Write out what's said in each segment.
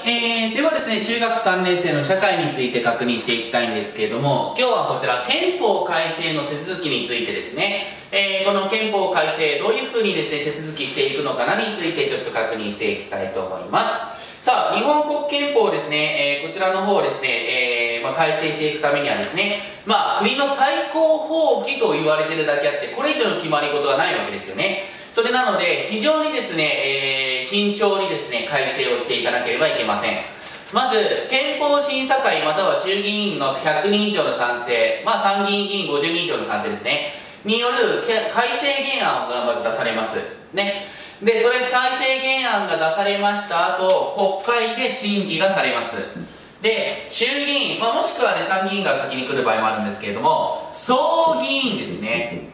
ではですね、中学3年生の社会について確認していきたいんですけれども、今日はこちら憲法改正の手続きについてですね、この憲法改正どういうふうにですね、手続きしていくのかなについてちょっと確認していきたいと思います。さあ、日本国憲法ですね、こちらの方ですね、改正していくためにはですね、国の最高法規と言われてるだけあって、これ以上の決まり事はないわけですよね。それなので、非常にですね、慎重にですね、改正をしていかなければいけません。まず、憲法審査会または衆議院の100人以上の賛成、参議院議員50人以上の賛成ですね、による改正原案がまず出されます。ね。で、それ改正原案が出されました後、国会で審議がされます。で、衆議院、もしくはね、参議院が先に来る場合もあるんですけれども、総議員ですね。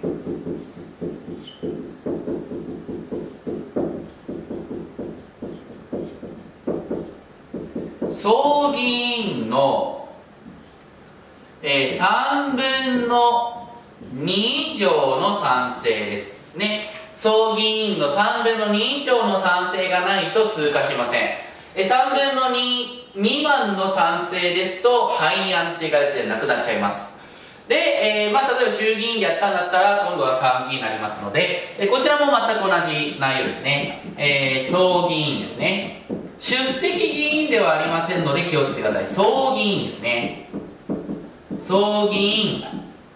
総議員の、3分の2以上の賛成ですね。総議員の3分の2以上の賛成がないと通過しません。3分の2未満の賛成ですと廃案という形でなくなっちゃいます。で、例えば衆議院でやったんだったら今度は参議院になりますので、こちらも全く同じ内容ですね。総議員ですね。出席議員ではありませんので気をつけてください。総議員ですね。総議員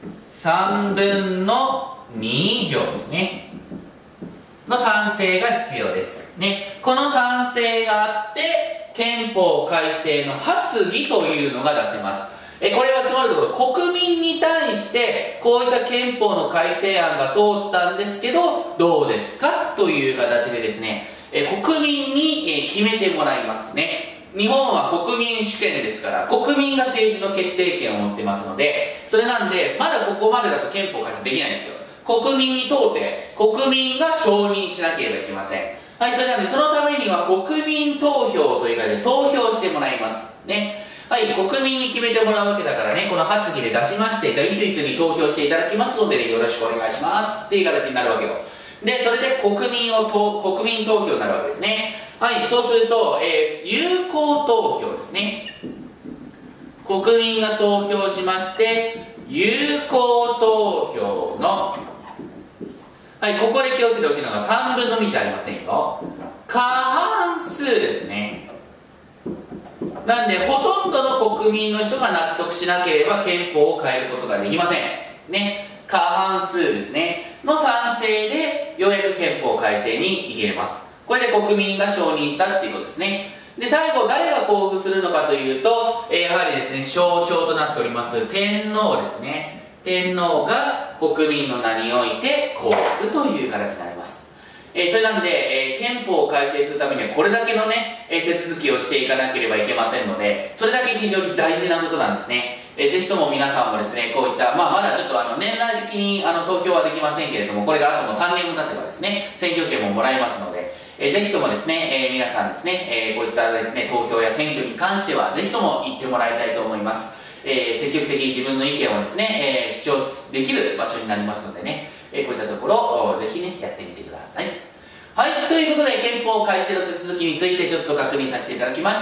3分の2以上ですねの賛成が必要ですね。この賛成があって憲法改正の発議というのが出せます。これはつまりところ国民に対してこういった憲法の改正案が通ったんですけどどうですかという形でですね、国民に決めてもらいますね。日本は国民主権ですから国民が政治の決定権を持ってますので、それなんでまだここまでだと憲法改正できないんですよ。国民に問うて国民が承認しなければいけません。はい、それなんでそのためには国民投票という形で投票してもらいますね。はい、国民に決めてもらうわけだからね、この発議で出しまして、じゃあいついつに投票していただきますので、よろしくお願いしますっていう形になるわけよ。で、それで国民投票になるわけですね。はい、そうすると、有効投票ですね。国民が投票しまして、有効投票の、はい、ここで気をつけてほしいのが3分の2じゃありませんよ。過半数ですね。なんで、ほとんどの国民の人が納得しなければ憲法を変えることができません。ね。過半数ですね。の賛成で、ようやく憲法改正に行けます。これで国民が承認したっていうことですね。で、最後、誰が交付するのかというと、やはりですね、象徴となっております、天皇ですね。天皇が国民の名において交付という形になります。それなんで、憲法を改正するためにはこれだけのね、手続きをしていかなければいけませんので、それだけ非常に大事なことなんですね。ぜひとも皆さんもですね、こういった、まだちょっと年内的に投票はできませんけれども、これからあとも3年も経てばですね、選挙権ももらえますので、ぜひともですね、皆さんですね、こういったですね、投票や選挙に関しては、ぜひとも行ってもらいたいと思います。積極的に自分の意見をですね、主張できる場所になりますのでね、こういったところをぜひね、やってみてください。はい、ということで憲法改正の手続きについてちょっと確認させていただきました。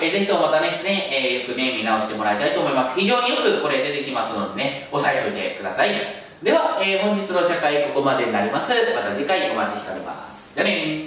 ぜひともまたねですね、よくね、見直してもらいたいと思います。非常によくこれ出てきますのでね、押さえておいてください。では、本日の社会ここまでになります。また次回お待ちしております。じゃあねー。